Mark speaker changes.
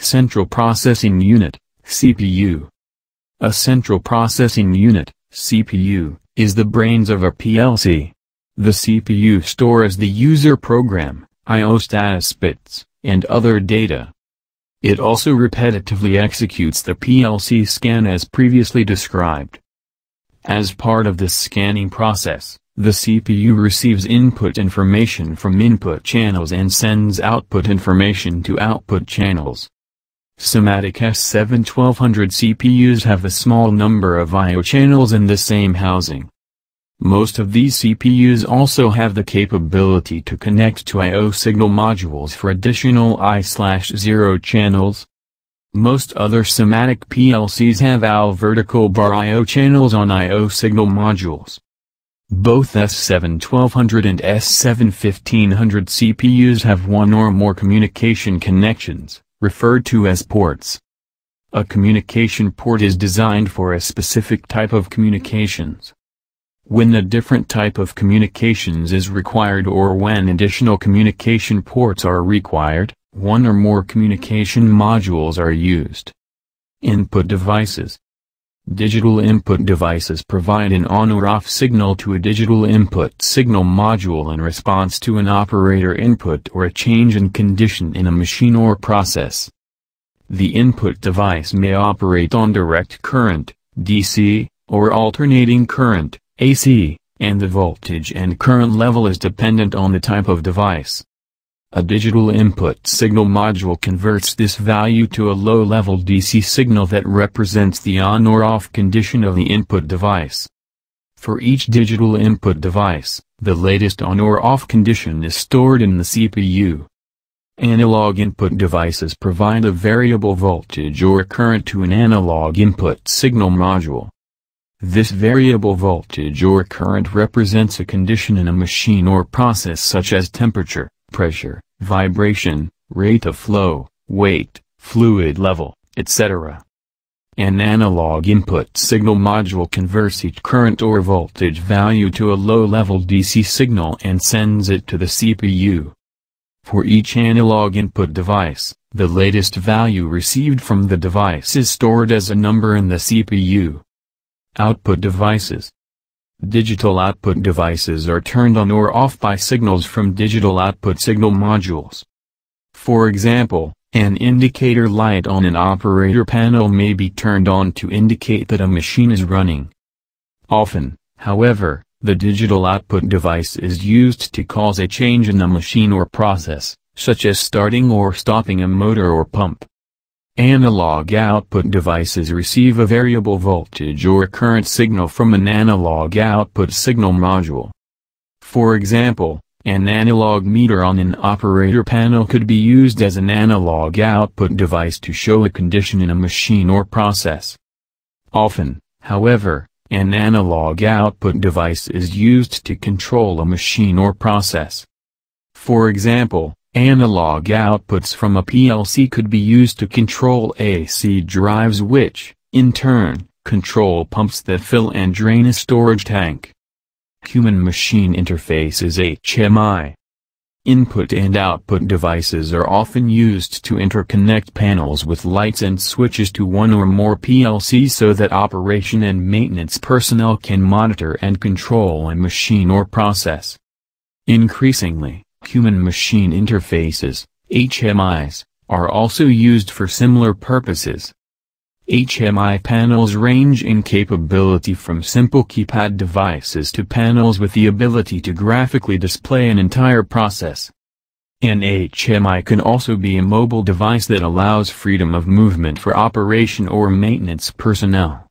Speaker 1: Central Processing Unit, CPU. A central processing unit, CPU, is the brains of a PLC. The CPU stores the user program, I/O status bits, and other data. It also repetitively executes the PLC scan as previously described. As part of this scanning process, the CPU receives input information from input channels and sends output information to output channels. SIEMENS S7-1200 CPUs have a small number of I/O channels in the same housing. Most of these CPUs also have the capability to connect to I/O signal modules for additional I/0 channels. Most other SIEMENS PLCs have AL vertical bar I/O channels on I/O signal modules. Both S7-1200 and S7-1500 CPUs have one or more communication connections, referred to as ports. A communication port is designed for a specific type of communications. When a different type of communications is required or when additional communication ports are required, one or more communication modules are used. Input devices. Digital input devices provide an on or off signal to a digital input signal module in response to an operator input or a change in condition in a machine or process. The input device may operate on direct current, DC, or alternating current, AC, and the voltage and current level is dependent on the type of device. A digital input signal module converts this value to a low-level DC signal that represents the on or off condition of the input device. For each digital input device, the latest on or off condition is stored in the CPU. Analog input devices provide a variable voltage or current to an analog input signal module. This variable voltage or current represents a condition in a machine or process such as temperature, pressure, vibration, rate of flow, weight, fluid level, etc. An analog input signal module converts each current or voltage value to a low-level DC signal and sends it to the CPU. For each analog input device, the latest value received from the device is stored as a number in the CPU. Output devices. Digital output devices are turned on or off by signals from digital output signal modules. For example, an indicator light on an operator panel may be turned on to indicate that a machine is running. Often, however, the digital output device is used to cause a change in a machine or process, such as starting or stopping a motor or pump. Analog output devices receive a variable voltage or current signal from an analog output signal module. For example, an analog meter on an operator panel could be used as an analog output device to show a condition in a machine or process. Often, however, an analog output device is used to control a machine or process. For example, analog outputs from a PLC could be used to control AC drives which, in turn, control pumps that fill and drain a storage tank. Human-machine interfaces HMI. Input and output devices are often used to interconnect panels with lights and switches to one or more PLCs so that operation and maintenance personnel can monitor and control a machine or process. Increasingly, human-machine interfaces, HMIs, are also used for similar purposes. HMI panels range in capability from simple keypad devices to panels with the ability to graphically display an entire process. An HMI can also be a mobile device that allows freedom of movement for operation or maintenance personnel.